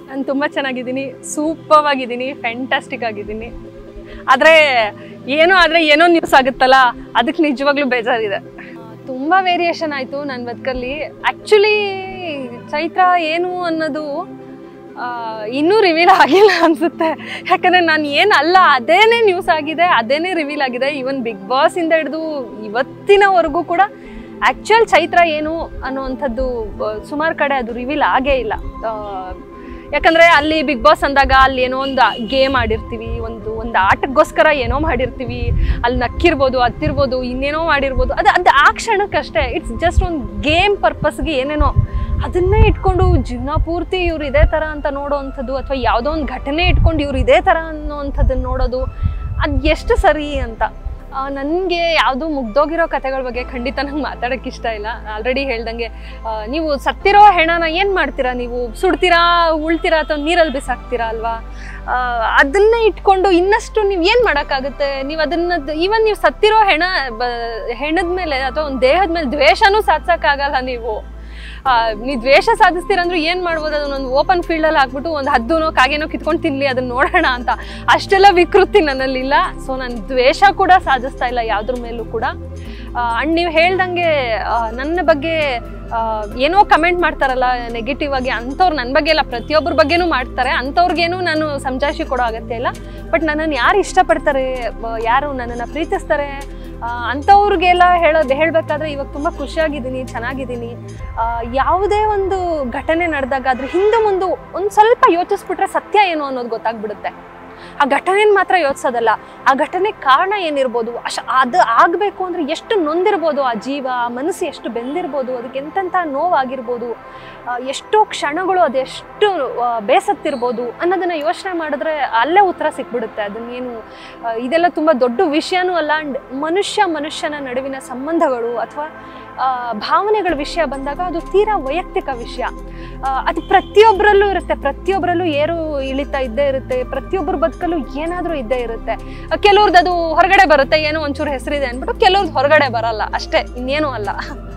ನಾನು ತುಂಬ ಚೆನ್ನಾಗಿದ್ದೀನಿ, ಸೂಪರ್ ಆಗಿದ್ದೀನಿ, ಫ್ಯಾಂಟಾಸ್ಟಿಕ್ ಆಗಿದ್ದೀನಿ. ಆದರೆ ಏನೋ ನ್ಯೂಸ್ ಆಗುತ್ತಲ್ಲ, ಅದಕ್ಕೆ ನಿಜವಾಗ್ಲೂ ಬೇಜಾರಿದೆ. ತುಂಬ ವೇರಿಯೇಷನ್ ಆಯಿತು ನನ್ನ ಬದುಕಲ್ಲಿ. ಆ್ಯಕ್ಚುಲಿ ಚೈತ್ರ ಏನು ಅನ್ನೋದು ಇನ್ನೂ ರಿವೀಲ್ ಆಗಿಲ್ಲ ಅನಿಸುತ್ತೆ. ಯಾಕಂದರೆ ನಾನು ಏನಲ್ಲ ಅದೇನೇ ನ್ಯೂಸ್ ಆಗಿದೆ, ಅದೇನೇ ರಿವೀಲ್ ಆಗಿದೆ. ಈವನ್ ಬಿಗ್ ಬಾಸಿಂದ ಹಿಡಿದು ಇವತ್ತಿನವರೆಗೂ ಕೂಡ ಆ್ಯಕ್ಚುಯಲ್ ಚೈತ್ರ ಏನು ಅನ್ನೋವಂಥದ್ದು ಸುಮಾರು ಕಡೆ ಅದು ರಿವೀಲ್ ಆಗೇ ಇಲ್ಲ. ಯಾಕಂದರೆ ಅಲ್ಲಿ ಬಿಗ್ ಬಾಸ್ ಅಂದಾಗ ಅಲ್ಲಿ ಏನೋ ಒಂದು ಗೇಮ್ ಆಡಿರ್ತೀವಿ, ಒಂದು ಆಟಕ್ಕೋಸ್ಕರ ಏನೋ ಮಾಡಿರ್ತೀವಿ, ಅಲ್ಲಿ ನಕ್ಕಿರ್ಬೋದು, ಹತ್ತಿರ್ಬೋದು, ಇನ್ನೇನೋ ಮಾಡಿರ್ಬೋದು. ಅದು ಆ ಕ್ಷಣಕ್ಕಷ್ಟೇ. ಇಟ್ಸ್ ಜಸ್ಟ್ ಒಂದು ಗೇಮ್ ಪರ್ಪಸ್ಗೆ ಏನೇನೋ ಅದನ್ನೇ ಇಟ್ಕೊಂಡು ಜೀವನ ಪೂರ್ತಿ ಇವ್ರು ಇದೇ ಥರ ಅಂತ ನೋಡೋವಂಥದ್ದು, ಅಥವಾ ಯಾವುದೋ ಒಂದು ಘಟನೆ ಇಟ್ಕೊಂಡು ಇವ್ರು ಇದೇ ಥರ ಅನ್ನೋವಂಥದ್ದನ್ನು ನೋಡೋದು ಅದು ಎಷ್ಟು ಸರಿ ಅಂತ. ನನಗೆ ಯಾವುದೂ ಮುಗ್ದೋಗಿರೋ ಕಥೆಗಳ ಬಗ್ಗೆ ಖಂಡಿತ ನಂಗೆ ಮಾತಾಡೋಕ್ಕೆ ಇಷ್ಟ ಇಲ್ಲ. ಆಲ್ರೆಡಿ ಹೇಳ್ದಂಗೆ, ನೀವು ಸತ್ತಿರೋ ಹೆಣನ ಏನು ಮಾಡ್ತೀರಾ? ನೀವು ಸುಡ್ತೀರಾ, ಉಳ್ತೀರಾ, ಅಥವಾ ನೀರಲ್ಲಿ ಬಿಸಾಕ್ತೀರಾ ಅಲ್ವಾ? ಅದನ್ನೇ ಇಟ್ಕೊಂಡು ಇನ್ನಷ್ಟು ನೀವು ಏನು ಮಾಡೋಕ್ಕಾಗುತ್ತೆ? ನೀವು ಅದನ್ನು ಈವನ್ ನೀವು ಸತ್ತಿರೋ ಹೆಣದ ಮೇಲೆ ಅಥವಾ ಒಂದು ದೇಹದ ಮೇಲೆ ದ್ವೇಷನೂ ಸಾಧಿಸೋಕ್ಕಾಗಲ್ಲ. ನೀವು ದ್ವೇಷ ಸಾಧಿಸ್ತೀರಂದ್ರೂ ಏನು ಮಾಡ್ಬೋದು? ಅದನ್ನೊಂದು ಓಪನ್ ಫೀಲ್ಡಲ್ಲಿ ಹಾಕ್ಬಿಟ್ಟು ಒಂದು ಹದ್ದುನೋ ಕಾಗೇನೋ ಕಿತ್ಕೊಂಡು ತಿನ್ನಲಿ, ಅದನ್ನ ನೋಡೋಣ ಅಂತ ಅಷ್ಟೆಲ್ಲ ವಿಕೃತಿ ನನ್ನಲ್ಲಿಲ್ಲ. ಸೊ ನಾನು ದ್ವೇಷ ಕೂಡ ಸಾಧಿಸ್ತಾ ಇಲ್ಲ ಯಾವುದ್ರ ಮೇಲೂ ಕೂಡ. ಅಂಡ್ ನೀವು ಹೇಳ್ದಂಗೆ ನನ್ನ ಬಗ್ಗೆ ಏನೋ ಕಮೆಂಟ್ ಮಾಡ್ತಾರಲ್ಲ ನೆಗೆಟಿವ್ ಆಗಿ, ಅಂಥವ್ರು ನನ್ನ ಬಗ್ಗೆ ಎಲ್ಲ ಪ್ರತಿಯೊಬ್ಬರ ಬಗ್ಗೆನೂ ಮಾಡ್ತಾರೆ. ಅಂಥವ್ರಿಗೇನು ನಾನು ಸಮಜಾಯಿಷಿ ಕೊಡೋ ಅಗತ್ಯ ಇಲ್ಲ. ಬಟ್ ನನ್ನನ್ನು ಯಾರು ಇಷ್ಟಪಡ್ತಾರೆ, ಯಾರು ನನ್ನನ್ನು ಪ್ರೀತಿಸ್ತಾರೆ, ಅಂಥವ್ರಿಗೆಲ್ಲ ಹೇಳಬೇಕಾದ್ರೆ ಇವಾಗ ತುಂಬ ಖುಷಿಯಾಗಿದ್ದೀನಿ, ಚೆನ್ನಾಗಿದ್ದೀನಿ. ಯಾವುದೇ ಒಂದು ಘಟನೆ ನಡೆದಾಗ ಅದ್ರ ಹಿಂದೆ ಮುಂದೆ ಒಂದು ಸ್ವಲ್ಪ ಯೋಚಿಸ್ಬಿಟ್ರೆ ಸತ್ಯ ಏನು ಅನ್ನೋದು ಗೊತ್ತಾಗ್ಬಿಡುತ್ತೆ. ಆ ಘಟನೆನ ಮಾತ್ರ ಯೋಚಿಸೋದಲ್ಲ, ಆ ಘಟನೆ ಕಾರಣ ಏನಿರ್ಬೋದು, ಅದು ಆಗಬೇಕು ಅಂದರೆ ಎಷ್ಟು ನೊಂದಿರ್ಬೋದು ಆ ಜೀವ, ಆ ಮನಸ್ಸು ಎಷ್ಟು ಬೆಂದಿರ್ಬೋದು, ಅದಕ್ಕೆ ಎಂತೆಂಥ ನೋವಾಗಿರ್ಬೋದು, ಎಷ್ಟೋ ಕ್ಷಣಗಳು ಅದೆಷ್ಟು ಬೇಸತ್ತಿರ್ಬೋದು ಅನ್ನೋದನ್ನು ಯೋಚನೆ ಮಾಡಿದ್ರೆ ಅಲ್ಲೇ ಉತ್ತರ ಸಿಕ್ಬಿಡುತ್ತೆ. ಅದನ್ನೇನು ಇದೆಲ್ಲ ತುಂಬ ದೊಡ್ಡ ವಿಷಯನೂ ಅಲ್ಲ. ಅಂಡ್ ಮನುಷ್ಯನ ನಡುವಿನ ಸಂಬಂಧಗಳು ಅಥವಾ ಭಾವನೆಗಳ ವಿಷಯ ಬಂದಾಗ ಅದು ತೀರಾ ವೈಯಕ್ತಿಕ ವಿಷಯ. ಅದು ಪ್ರತಿಯೊಬ್ಬರಲ್ಲೂ ಇರುತ್ತೆ, ಪ್ರತಿಯೊಬ್ಬರಲ್ಲೂ ಏರು ಇಳಿತಾ ಇದ್ದೇ ಇರುತ್ತೆ, ಪ್ರತಿಯೊಬ್ಬರ ಬದುಕಲ್ಲೂ ಏನಾದರೂ ಇದ್ದೇ ಇರುತ್ತೆ. ಕೆಲವ್ರದ್ದು ಅದು ಹೊರಗಡೆ ಬರುತ್ತೆ, ಏನೋ ಒಂಚೂರು ಹೆಸರಿದೆ ಅಂದ್ಬಿಟ್ಟು, ಕೆಲವ್ರದ್ದು ಹೊರಗಡೆ ಬರಲ್ಲ, ಅಷ್ಟೇ, ಇನ್ನೇನೂ ಅಲ್ಲ.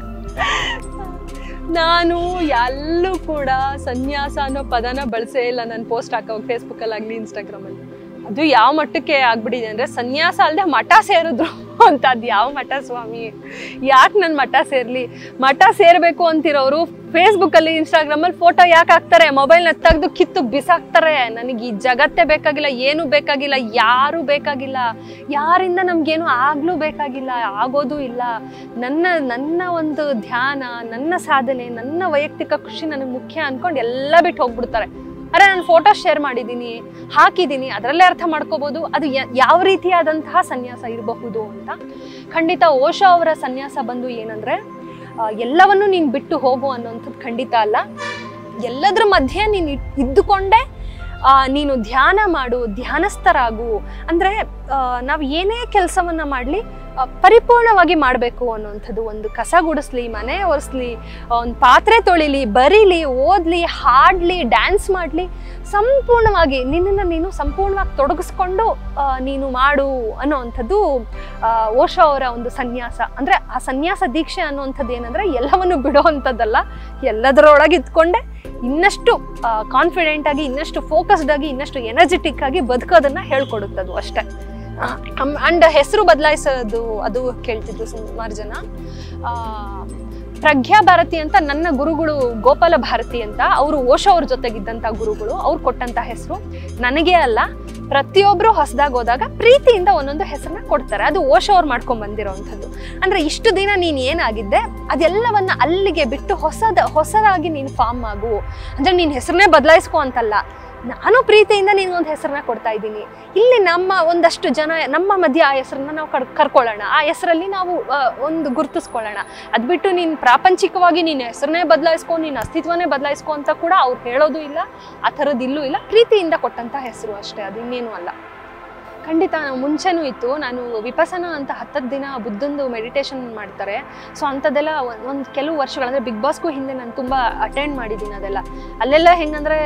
ನಾನು ಎಲ್ಲೂ ಕೂಡ ಸನ್ಯಾಸ ಅನ್ನೋ ಪದನ ಬಳಸೇ ಇಲ್ಲ ನಾನು ಪೋಸ್ಟ್ ಹಾಕೋ ಫೇಸ್ಬುಕ್ಕಲ್ಲಾಗಲಿ ಇನ್ಸ್ಟಾಗ್ರಾಮಲ್ಲಿ. ಅದು ಯಾವ ಮಟ್ಟಕ್ಕೆ ಆಗ್ಬಿಟ್ಟಿದೆ ಅಂದರೆ, ಸನ್ಯಾಸ ಅಲ್ಲದೆ ಮಠ ಸೇರಿದ್ರು ಅಂತ. ಅದು ಯಾವ ಮಠ ಸ್ವಾಮಿ? ಯಾಕೆ ನನ್ನ ಮಠ ಸೇರಲಿ? ಮಠ ಸೇರಬೇಕು ಅಂತಿರೋರು ಫೇಸ್ಬುಕ್ಕಲ್ಲಿ ಇನ್ಸ್ಟಾಗ್ರಾಮಲ್ಲಿ ಫೋಟೋ ಯಾಕೆ ಹಾಕ್ತಾರೆ? ಮೊಬೈಲ್ನ ತೆಗೆದು ಕಿತ್ತು ಬಿಸಾಕ್ತಾರೆ. ನನಗೆ ಈ ಜಗತ್ತೇ ಬೇಕಾಗಿಲ್ಲ, ಏನೂ ಬೇಕಾಗಿಲ್ಲ, ಯಾರೂ ಬೇಕಾಗಿಲ್ಲ, ಯಾರಿಂದ ನಮಗೇನು ಆಗಲೂ ಬೇಕಾಗಿಲ್ಲ, ಆಗೋದೂ ಇಲ್ಲ. ನನ್ನ ಒಂದು ಧ್ಯಾನ, ನನ್ನ ಸಾಧನೆ, ನನ್ನ ವೈಯಕ್ತಿಕ ಖುಷಿ ನನಗೆ ಮುಖ್ಯ ಅಂದ್ಕೊಂಡು ಎಲ್ಲ ಬಿಟ್ಟು ಹೋಗ್ಬಿಡ್ತಾರೆ. ಅರೆ ನಾನು ಫೋಟೋ ಶೇರ್ ಮಾಡಿದ್ದೀನಿ, ಹಾಕಿದ್ದೀನಿ, ಅದರಲ್ಲೇ ಅರ್ಥ ಮಾಡ್ಕೋಬೋದು ಅದು ಯಾವ ರೀತಿಯಾದಂತಹ ಸನ್ಯಾಸ ಇರಬಹುದು ಅಂತ. ಖಂಡಿತ ಓಶೋ ಅವರ ಸನ್ಯಾಸ ಬಂದು ಏನಂದರೆ, ಎಲ್ಲವನ್ನೂ ನೀನು ಬಿಟ್ಟು ಹೋಗು ಅನ್ನೋಂಥದ್ದು ಖಂಡಿತ ಅಲ್ಲ. ಎಲ್ಲದರ ಮಧ್ಯೆ ನೀನು ಇದ್ದುಕೊಂಡೇ ನೀನು ಧ್ಯಾನ ಮಾಡು, ಧ್ಯಾನಸ್ಥರಾಗು. ಅಂದರೆ ನಾವು ಏನೇ ಕೆಲಸವನ್ನು ಮಾಡಲಿ ಪರಿಪೂರ್ಣವಾಗಿ ಮಾಡಬೇಕು ಅನ್ನೋಂಥದ್ದು. ಒಂದು ಕಸ ಗುಡಿಸ್ಲಿ, ಮನೆ ಒರೆಸ್ಲಿ, ಒಂದು ಪಾತ್ರೆ ತೊಳಿಲಿ, ಬರೀಲಿ, ಓದಲಿ, ಹಾಡಲಿ, ಡ್ಯಾನ್ಸ್ ಮಾಡಲಿ, ಸಂಪೂರ್ಣವಾಗಿ ನಿನ್ನನ್ನು ನೀನು ಸಂಪೂರ್ಣವಾಗಿ ತೊಡಗಿಸ್ಕೊಂಡು ನೀನು ಮಾಡು ಅನ್ನೋವಂಥದ್ದು ಓಶೋ ಅವರ ಒಂದು ಸನ್ಯಾಸ. ಅಂದರೆ ಆ ಸನ್ಯಾಸ ದೀಕ್ಷೆ ಅನ್ನೋವಂಥದ್ದು ಏನಂದರೆ ಎಲ್ಲವನ್ನು ಬಿಡೋ ಅಂಥದ್ದಲ್ಲ, ಎಲ್ಲದರೊಳಗೆ ಇದ್ಕೊಂಡೆ ಇನ್ನಷ್ಟು ಕಾನ್ಫಿಡೆಂಟ್ ಆಗಿ, ಇನ್ನಷ್ಟು ಫೋಕಸ್ಡ್ ಆಗಿ, ಇನ್ನಷ್ಟು ಎನರ್ಜೆಟಿಕ್ ಆಗಿ ಬದುಕೋದನ್ನು ಹೇಳ್ಕೊಡುತ್ತದು ಅಷ್ಟೇ. ಅಂಡ್ ಹೆಸರು ಬದಲಾಯಿಸೋದು ಅದು ಕೇಳ್ತಿದ್ರು ಸುಮಾರು ಜನ. ಪ್ರಜ್ಞಾ ಭಾರತಿ ಅಂತ ನನ್ನ ಗುರುಗಳು ಗೋಪಾಲ ಭಾರತಿ ಅಂತ, ಅವರು ಓಶೋ ಅವ್ರ ಜೊತೆಗಿದ್ದಂಥ ಗುರುಗಳು, ಅವ್ರು ಕೊಟ್ಟಂಥ ಹೆಸರು. ನನಗೆ ಅಲ್ಲ, ಪ್ರತಿಯೊಬ್ಬರು ಹೊಸದಾಗಿ ಹೋದಾಗ ಪ್ರೀತಿಯಿಂದ ಒಂದೊಂದು ಹೆಸರನ್ನ ಕೊಡ್ತಾರೆ. ಅದು ಓಶೋ ಅವ್ರು ಮಾಡ್ಕೊಂಡು ಬಂದಿರೋವಂಥದ್ದು. ಅಂದರೆ ಇಷ್ಟು ದಿನ ನೀನು ಏನಾಗಿದ್ದೆ ಅದೆಲ್ಲವನ್ನ ಅಲ್ಲಿಗೆ ಬಿಟ್ಟು ಹೊಸದಾಗಿ ನೀನು ಫಾರ್ಮ್ ಆಗು. ಅಂದರೆ ನೀನು ಹೆಸರನ್ನೇ ಬದಲಾಯಿಸ್ಕೊ ಅಂತಲ್ಲ, ನಾನು ಪ್ರೀತಿಯಿಂದ ನಿನ್ಗೊಂದು ಹೆಸರನ್ನ ಕೊಡ್ತಾ ಇದ್ದೀನಿ. ಇಲ್ಲಿ ನಮ್ಮ ಒಂದಷ್ಟು ಜನ ನಮ್ಮ ಮಧ್ಯೆ ಆ ಹೆಸರನ್ನ ನಾವು ಕರ್ಕೊಳ್ಳೋಣ, ಆ ಹೆಸರಲ್ಲಿ ನಾವು ಒಂದು ಗುರುತಿಸ್ಕೊಳ್ಳೋಣ. ಅದು ಬಿಟ್ಟು ನೀನು ಪ್ರಾಪಂಚಿಕವಾಗಿ ನೀನು ಹೆಸರನ್ನೇ ಬದಲಾಯಿಸ್ಕೊ, ನೀನು ಅಸ್ತಿತ್ವನೇ ಬದಲಾಯಿಸ್ಕೊ ಅಂತ ಕೂಡ ಅವ್ರು ಹೇಳೋದು ಇಲ್ಲ, ಆ ಥರದ್ದು ಇಲ್ಲೂ ಇಲ್ಲ. ಪ್ರೀತಿಯಿಂದ ಕೊಟ್ಟಂಥ ಹೆಸರು ಅಷ್ಟೇ, ಅದು ಇನ್ನೇನು ಅಲ್ಲ. ಖಂಡಿತ ಮುಂಚೆನೂ ಇತ್ತು. ನಾನು ವಿಪಸನ ಅಂತ 10 ದಿನ ಬುದ್ಧಂದು ಮೆಡಿಟೇಷನ್ ಮಾಡ್ತಾರೆ. ಸೊ ಅಂಥದ್ದೆಲ್ಲ ಒಂದು ಕೆಲವು ವರ್ಷಗಳಂದರೆ ಬಿಗ್ ಬಾಸ್ಗೂ ಹಿಂದೆ ನಾನು ತುಂಬ ಅಟೆಂಡ್ ಮಾಡಿದ್ದೀನಿ. ಅದೆಲ್ಲ ಅಲ್ಲೆಲ್ಲ ಹೆಂಗಂದರೆ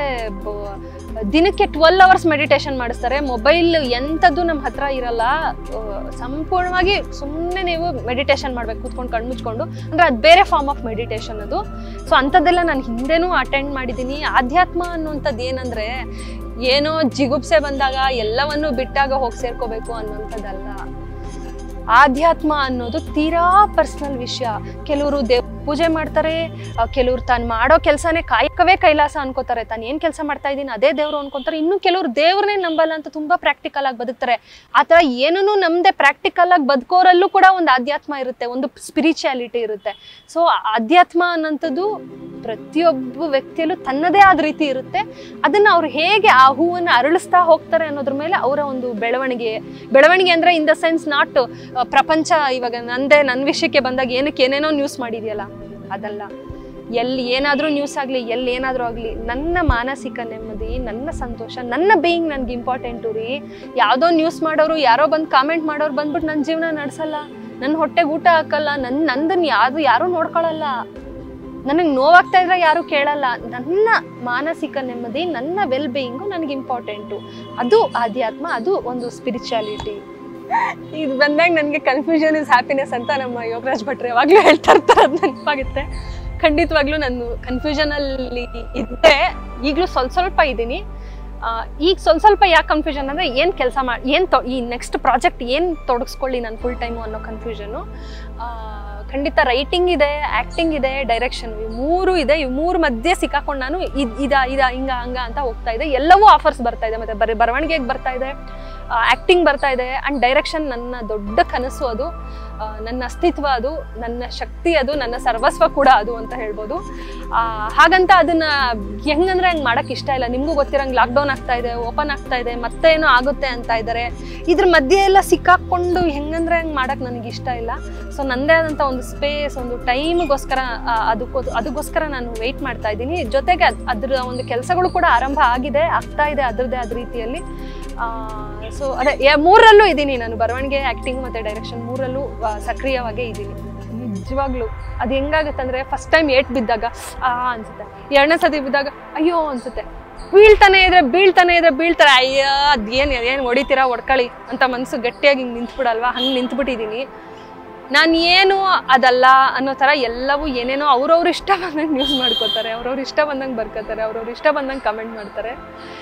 ದಿನಕ್ಕೆ 12 ಅವರ್ಸ್ ಮೆಡಿಟೇಷನ್ ಮಾಡಿಸ್ತಾರೆ. ಮೊಬೈಲ್ ಎಂಥದ್ದು ನಮ್ಮ ಹತ್ರ ಇರಲ್ಲ. ಸಂಪೂರ್ಣವಾಗಿ ಸುಮ್ಮನೆ ನೀವು ಮೆಡಿಟೇಷನ್ ಮಾಡಬೇಕು ಕೂತ್ಕೊಂಡು ಕಣ್ಣು ಮುಚ್ಕೊಂಡು. ಅಂದರೆ ಅದು ಬೇರೆ ಫಾರ್ಮ್ ಆಫ್ ಮೆಡಿಟೇಷನ್ ಅದು. ಸೊ ಅಂಥದ್ದೆಲ್ಲ ನಾನು ಹಿಂದೆನೂ ಅಟೆಂಡ್ ಮಾಡಿದ್ದೀನಿ. ಆಧ್ಯಾತ್ಮ ಅನ್ನುವಂಥದ್ದು ಏನಂದರೆ ಏನೋ ಜಿಗುಪ್ಸೆ ಬಂದಾಗ ಎಲ್ಲವನ್ನೂ ಬಿಟ್ಟಾಗ ಹೋಗಿ ಸೇರ್ಕೋಬೇಕು ಅನ್ನುವಂಥದ್ದಲ್ಲ. ಆಧ್ಯಾತ್ಮ ಅನ್ನೋದು ತೀರಾ ಪರ್ಸನಲ್ ವಿಷಯ. ಕೆಲವರು ದೇವ್ರ ಪೂಜೆ ಮಾಡ್ತಾರೆ, ಕೆಲವ್ರು ತಾನು ಮಾಡೋ ಕೆಲಸನೇ ಕಾಯಕವೇ ಕೈಲಾಸ ಅನ್ಕೋತಾರೆ, ತಾನು ಏನು ಕೆಲಸ ಮಾಡ್ತಾ ಇದ್ದೀನಿ ಅದೇ ದೇವರು ಅನ್ಕೊಂತಾರೆ. ಇನ್ನು ಕೆಲವ್ರು ದೇವ್ರನ್ನೇ ನಂಬಲ್ಲ ಅಂತ ತುಂಬ ಪ್ರಾಕ್ಟಿಕಲ್ ಆಗಿ ಬದುಕ್ತಾರೆ. ಆ ಥರ ಏನೂ ನಮ್ಮದೇ ಪ್ರಾಕ್ಟಿಕಲ್ ಆಗಿ ಬದುಕೋರಲ್ಲೂ ಕೂಡ ಒಂದು ಆಧ್ಯಾತ್ಮ ಇರುತ್ತೆ, ಒಂದು ಸ್ಪಿರಿಚುಯಾಲಿಟಿ ಇರುತ್ತೆ. ಸೊ ಆಧ್ಯಾತ್ಮ ಅನ್ನೋಂಥದ್ದು ಪ್ರತಿಯೊಬ್ಬ ವ್ಯಕ್ತಿಯಲ್ಲೂ ತನ್ನದೇ ಆದ ರೀತಿ ಇರುತ್ತೆ. ಅದನ್ನು ಅವ್ರು ಹೇಗೆ ಆ ಹೂವನ್ನು ಅರಳಿಸ್ತಾ ಹೋಗ್ತಾರೆ ಅನ್ನೋದ್ರ ಮೇಲೆ ಅವರ ಒಂದು ಬೆಳವಣಿಗೆ ಅಂದರೆ ಇನ್ ದ ಸೆನ್ಸ್ ನಾಟ್ ಪ್ರಪಂಚ ಇವಾಗ ನನ್ನ ವಿಷಯಕ್ಕೆ ಬಂದಾಗ ಏನಕ್ಕೆ ಏನೇನೋ ನ್ಯೂಸ್ ಮಾಡಿದೆಯಲ್ಲ ಅದಲ್ಲ. ಎಲ್ಲಿ ಏನಾದರೂ ನ್ಯೂಸ್ ಆಗಲಿ, ಎಲ್ಲಿ ಏನಾದರೂ ಆಗಲಿ, ನನ್ನ ಮಾನಸಿಕ ನೆಮ್ಮದಿ, ನನ್ನ ಸಂತೋಷ, ನನ್ನ ಬೇಯಿಂಗ್ ನನಗೆ ಇಂಪಾರ್ಟೆಂಟು ರೀ. ಯಾವುದೋ ನ್ಯೂಸ್ ಮಾಡೋರು, ಯಾರೋ ಬಂದು ಕಾಮೆಂಟ್ ಮಾಡೋರು ಬಂದ್ಬಿಟ್ಟು ನನ್ನ ಜೀವನ ನಡೆಸಲ್ಲ, ನನ್ನ ಹೊಟ್ಟೆಗೆ ಊಟ ಹಾಕಲ್ಲ, ನಂದನ್ನು ಯಾರೂ ನೋಡ್ಕೊಳ್ಳಲ್ಲ, ನನಗೆ ನೋವಾಗ್ತಾ ಇದ್ರೆ ಯಾರೂ ಕೇಳಲ್ಲ. ನನ್ನ ಮಾನಸಿಕ ನೆಮ್ಮದಿ, ನನ್ನ ವೆಲ್ ಬೇಯಿಂಗು ನನಗೆ ಇಂಪಾರ್ಟೆಂಟು. ಅದು ಆಧ್ಯಾತ್ಮ, ಅದು ಒಂದು ಸ್ಪಿರಿಚುಯಾಲಿಟಿ. ಇದು ಬಂದಾಗ ನನಗೆ ಕನ್ಫ್ಯೂಷನ್ ಇಸ್ ಹ್ಯಾಪಿನೆಸ್ ಅಂತ ನಮ್ಮ ಯೋಗರಾಜ್ ಭಟ್ರು ಯಾವಾಗಲೂ ಹೇಳ್ತಾ ಇರ್ತಾರೆ. ಅದು ನೆನಪಾಗುತ್ತೆ. ಖಂಡಿತವಾಗ್ಲೂ ನಾನು ಕನ್ಫ್ಯೂಷನಲ್ಲಿ ಇದ್ದೆ, ಈಗಲೂ ಸ್ವಲ್ಪ ಇದ್ದೀನಿ. ಈಗ ಸ್ವಲ್ಪ ಯಾಕೆ ಕನ್ಫ್ಯೂಷನ್ ಅಂದರೆ ಏನು ಕೆಲಸ ಮಾಡಿ ಈ ನೆಕ್ಸ್ಟ್ ಪ್ರಾಜೆಕ್ಟ್ ಏನು ತೊಡಗಿಸ್ಕೊಳ್ಳಿ ನಾನು ಫುಲ್ ಟೈಮು ಅನ್ನೋ ಕನ್ಫ್ಯೂಷನು. ಖಂಡಿತ ರೈಟಿಂಗ್ ಇದೆ, ಆ್ಯಕ್ಟಿಂಗ್ ಇದೆ, ಡೈರೆಕ್ಷನ್, ಇವು 3 ಇದೆ. ಇವು 3 ಮಧ್ಯೆ ಸಿಕ್ಕಾಕೊಂಡು ನಾನು ಹಿಂಗ ಅಂತ ಹೋಗ್ತಾ ಇದೆ. ಎಲ್ಲವೂ ಆಫರ್ಸ್ ಬರ್ತಾ ಇದೆ. ಮತ್ತು ಬರವಣಿಗೆಗೆ ಬರ್ತಾ ಇದೆ, ಆ್ಯಕ್ಟಿಂಗ್ ಬರ್ತಾ ಇದೆ, ಆ್ಯಂಡ್ ಡೈರೆಕ್ಷನ್ ನನ್ನ ದೊಡ್ಡ ಕನಸು. ಅದು ನನ್ನ ಅಸ್ತಿತ್ವ, ಅದು ನನ್ನ ಶಕ್ತಿ, ಅದು ನನ್ನ ಸರ್ವಸ್ವ ಕೂಡ ಅದು ಅಂತ ಹೇಳ್ಬೋದು. ಹಾಗಂತ ಅದನ್ನು ಹೆಂಗಂದ್ರೆ ಹಂಗೆ ಮಾಡೋಕ್ಕೆ ಇಷ್ಟ ಇಲ್ಲ. ನಿಮಗೂ ಗೊತ್ತಿರಂಗೆ ಲಾಕ್ಡೌನ್ ಆಗ್ತಾ ಇದೆ, ಓಪನ್ ಆಗ್ತಾ ಇದೆ, ಮತ್ತೇನೋ ಆಗುತ್ತೆ ಅಂತ ಇದ್ದಾರೆ. ಇದ್ರ ಮಧ್ಯೆ ಎಲ್ಲ ಸಿಕ್ಕಾಕ್ಕೊಂಡು ಹೆಂಗಂದ್ರೆ ಹಂಗೆ ಮಾಡೋಕ್ಕೆ ನನಗೆ ಇಷ್ಟ ಇಲ್ಲ. ಸೊ ನನ್ನದೇ ಆದಂಥ ಒಂದು ಸ್ಪೇಸ್, ಒಂದು ಟೈಮ್ಗೋಸ್ಕರ ಅದಕ್ಕೋಸ್ಕರ ನಾನು ವೆಯ್ಟ್ ಮಾಡ್ತಾ ಇದ್ದೀನಿ. ಜೊತೆಗೆ ಅದ್ರ ಒಂದು ಕೆಲಸಗಳು ಕೂಡ ಆರಂಭ ಆಗ್ತಾ ಇದೆ ಅದರದ್ದೇ ಆದ ರೀತಿಯಲ್ಲಿ. ಸೊ ಅದೇ 3ರಲ್ಲೂ ಇದ್ದೀನಿ ನಾನು. ಬರವಣಿಗೆ, ಆ್ಯಕ್ಟಿಂಗ್ ಮತ್ತು ಡೈರೆಕ್ಷನ್ 3ರಲ್ಲೂ ಸಕ್ರಿಯವಾಗೇ ಇದ್ದೀನಿ. ನಿಜವಾಗ್ಲೂ ಅದು ಹೆಂಗಾಗುತ್ತೆ ಅಂದರೆ ಫಸ್ಟ್ ಟೈಮ್ ಏಟ್ ಬಿದ್ದಾಗ ಅನಿಸುತ್ತೆ, 2ನೇ ಸತಿ ಬಿದ್ದಾಗ ಅಯ್ಯೋ ಅನಿಸುತ್ತೆ, ಬೀಳ್ತಾನೆ ಇದ್ರೆ ಅಯ್ಯೋ ಅದೇನು ಹೊಡಿತೀರಾ ಹೊಡ್ಕೊಳ್ಳಿ ಅಂತ ಮನಸ್ಸು ಗಟ್ಟಿಯಾಗಿ ಹಿಂಗೆ ನಿಂತ್ಬಿಡಲ್ವಾ, ಹಂಗೆ ನಿಂತ್ಬಿಟ್ಟಿದ್ದೀನಿ. ನಾನು ಏನು ಅದಲ್ಲ ಅನ್ನೋ ಥರ ಎಲ್ಲವೂ ಏನೇನೋ ಅವ್ರವ್ರ ಇಷ್ಟ ಬಂದಂಗೆ ನ್ಯೂಸ್ ಮಾಡ್ಕೋತಾರೆ, ಅವ್ರವ್ರ ಇಷ್ಟ ಬಂದಂಗೆ ಬರ್ಕೋತಾರೆ, ಅವ್ರವ್ರ ಇಷ್ಟ ಬಂದಂಗೆ ಕಮೆಂಟ್ ಮಾಡ್ತಾರೆ.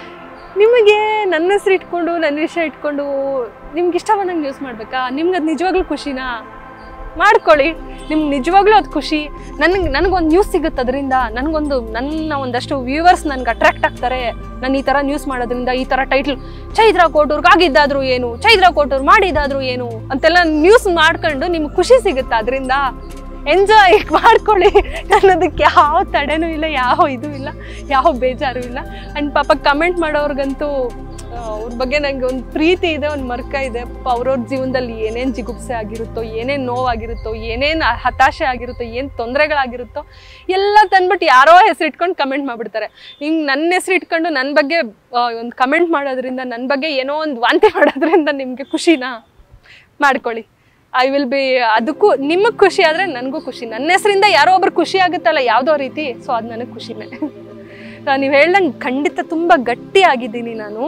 ನಿಮಗೆ ನನ್ನ ಹೆಸರು ಇಟ್ಕೊಂಡು, ನನ್ನ ವಿಷಯ ಇಟ್ಕೊಂಡು ನಿಮ್ಗೆ ಇಷ್ಟ ಬಂದಂಗೆ ನ್ಯೂಸ್ ಮಾಡಬೇಕಾ? ನಿಮ್ಗೆ ಅದು ನಿಜವಾಗ್ಲೂ ಖುಷಿನಾ? ಮಾಡ್ಕೊಳ್ಳಿ. ನಿಮ್ಗೆ ನಿಜವಾಗ್ಲೂ ಅದು ಖುಷಿ. ನನಗೊಂದು ನ್ಯೂಸ್ ಸಿಗುತ್ತೆ ಅದರಿಂದ, ನನ್ನ ಒಂದಷ್ಟು ವ್ಯೂವರ್ಸ್ ನನಗೆ ಅಟ್ರಾಕ್ಟ್ ಆಗ್ತಾರೆ ನಾನು ಈ ಥರ ನ್ಯೂಸ್ ಮಾಡೋದ್ರಿಂದ. ಈ ಥರ ಟೈಟ್ಲ್, ಚೈತ್ರಾ ಕೋಟೂರ್ಗೆ ಆಗಿದ್ದಾದರೂ ಏನು, ಚೈತ್ರಾ ಕೋಟೂರ್ ಮಾಡಿದ್ದಾದರೂ ಏನು ಅಂತೆಲ್ಲ ನ್ಯೂಸ್ ಮಾಡ್ಕೊಂಡು ನಿಮ್ಗೆ ಖುಷಿ ಸಿಗುತ್ತೆ ಅದರಿಂದ. ಎಂಜಾಯ್ ಮಾಡ್ಕೊಳ್ಳಿ. ಅನ್ನೋದಕ್ಕೆ ಯಾವ ತಡೆನೂ ಇಲ್ಲ, ಯಾವ ಇದು ಇಲ್ಲ, ಯಾವ ಬೇಜಾರು ಇಲ್ಲ. ಆ್ಯಂಡ್ ಪಾಪ ಕಮೆಂಟ್ ಮಾಡೋರ್ಗಂತೂ ಅವ್ರ ಬಗ್ಗೆ ನನಗೆ ಒಂದು ಪ್ರೀತಿ ಇದೆ, ಒಂದು ಮರ್ಕ ಇದೆ. ಅವ್ರವ್ರ ಜೀವನದಲ್ಲಿ ಏನೇನು ಜಿಗುಪ್ಸೆ ಆಗಿರುತ್ತೋ, ಏನೇನು ನೋವಾಗಿರುತ್ತೋ, ಏನೇನು ಹತಾಶೆ ಆಗಿರುತ್ತೋ, ಏನು ತೊಂದರೆಗಳಾಗಿರುತ್ತೋ ಎಲ್ಲ ತಂದ್ಬಿಟ್ಟು ಯಾರೋ ಹೆಸರು ಇಟ್ಕೊಂಡು ಕಮೆಂಟ್ ಮಾಡಿಬಿಡ್ತಾರೆ. ಹಿಂಗೆ ನನ್ನ ಹೆಸರು ಇಟ್ಕೊಂಡು ನನ್ನ ಬಗ್ಗೆ ಒಂದು ಕಮೆಂಟ್ ಮಾಡೋದ್ರಿಂದ, ನನ್ನ ಬಗ್ಗೆ ಏನೋ ಒಂದು ವಾಂತಿ ಮಾಡೋದ್ರಿಂದ ನಿಮಗೆ ಖುಷಿನಾ? ಮಾಡ್ಕೊಳ್ಳಿ. ಐ ವಿಲ್ ಬಿ, ಅದಕ್ಕೂ ನಿಮಗೆ ಖುಷಿ ಆದರೆ ನನಗೂ ಖುಷಿ. ನನ್ನ ಹೆಸರಿಂದ ಯಾರೋ ಒಬ್ರು ಖುಷಿ ಆಗುತ್ತಲ್ಲ ಯಾವುದೋ ರೀತಿ, ಸೊ ಅದು ನನಗೆ ಖುಷಿನೇ. ನೀವು ಹೇಳ್ದಂಗೆ ಖಂಡಿತ ತುಂಬ ಗಟ್ಟಿಯಾಗಿದ್ದೀನಿ ನಾನು.